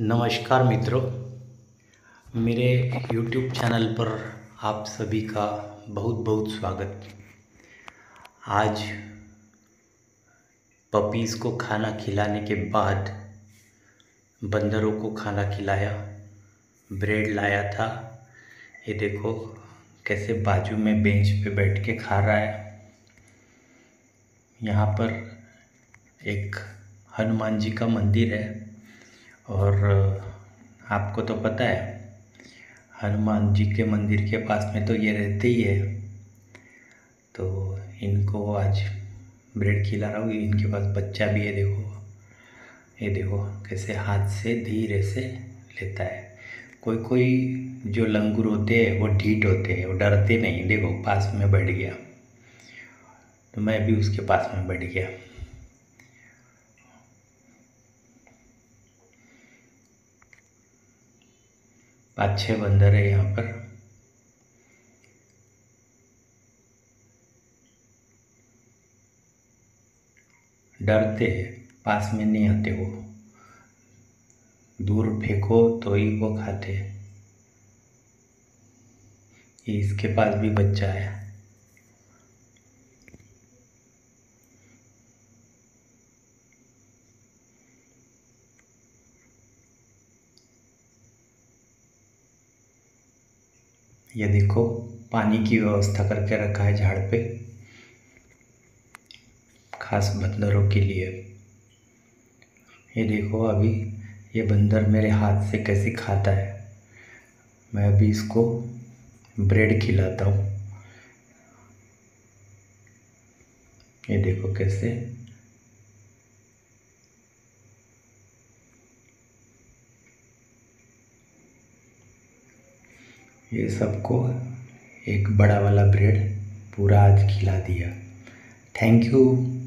नमस्कार मित्रों, मेरे YouTube चैनल पर आप सभी का बहुत बहुत स्वागत। आज पपीज़ को खाना खिलाने के बाद बंदरों को खाना खिलाया, ब्रेड लाया था। ये देखो कैसे बाजू में बेंच पे बैठ के खा रहा है। यहाँ पर एक हनुमान जी का मंदिर है और आपको तो पता है हनुमान जी के मंदिर के पास में तो ये रहते ही है। तो इनको आज ब्रेड खिला रहा हूँ। इनके पास बच्चा भी है, देखो ये देखो कैसे हाथ से धीरे से लेता है। कोई कोई जो लंगूर होते हैं वो ढीठ होते हैं, वो डरते नहीं। देखो पास में बैठ गया, तो मैं भी उसके पास में बैठ गया। 5-6 बंदर है यहाँ पर। डरते हैं, पास में नहीं आते। वो दूर फेंको तो ही वो खाते हैं। इसके पास भी बच्चा है। ये देखो पानी की व्यवस्था करके रखा है झाड़ पे, खास बंदरों के लिए। ये देखो अभी ये बंदर मेरे हाथ से कैसे खाता है। मैं अभी इसको ब्रेड खिलाता हूँ। ये देखो कैसे। ये सबको एक बड़ा वाला ब्रेड पूरा आज खिला दिया। Thank you.